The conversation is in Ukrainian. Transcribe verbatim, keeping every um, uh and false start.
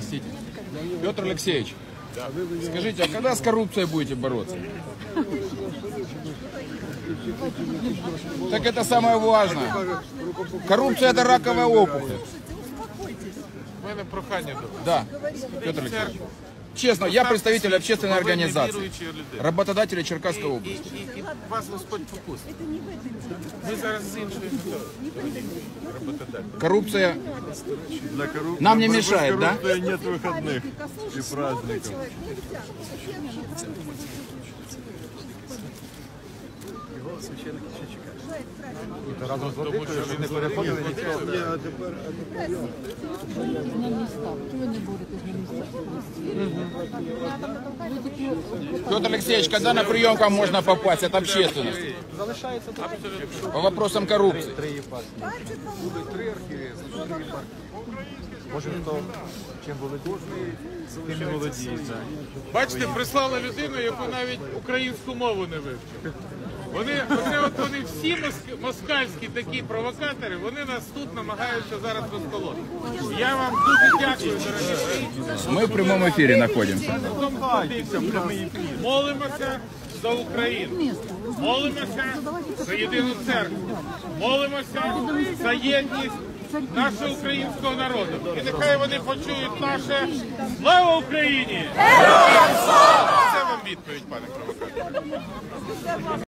Простите. Петр Алексеевич, скажите, а когда с коррупцией будете бороться? Так это самое важное. Коррупция — это раковая опухоль. У мене прохання до вас. Да, Петр Алексеевич. Честно, я представитель общественной организации, работодателей Черкасской І, области. і, і вас Господь попустить. Ми зараз з іншої роботодателя. Коррупция Для коррупции, нам не мешает, да? нет выходных и праздников. Тому що він не переходив ніхто. На местах. Чего не боретесь на местах? Петр Алексеевич, когда на прием к вам можно попасть от общественности? По вопросам коррупции. Бачите, прислали людину, яку навіть українську мову не вивчив. Вони, оце от вони всі моск- москальські такі провокатори, вони нас тут намагаються зараз розколоти. Я вам дуже дякую, дорогі друзі. Мы в прямом эфире находимся. Молимося за Україну. Молимося за єдину церкву. Молимося за єдність нашого українського народу. І нехай вони почують наше «Слава Україні!» Це вам відповідь, пане провокатор.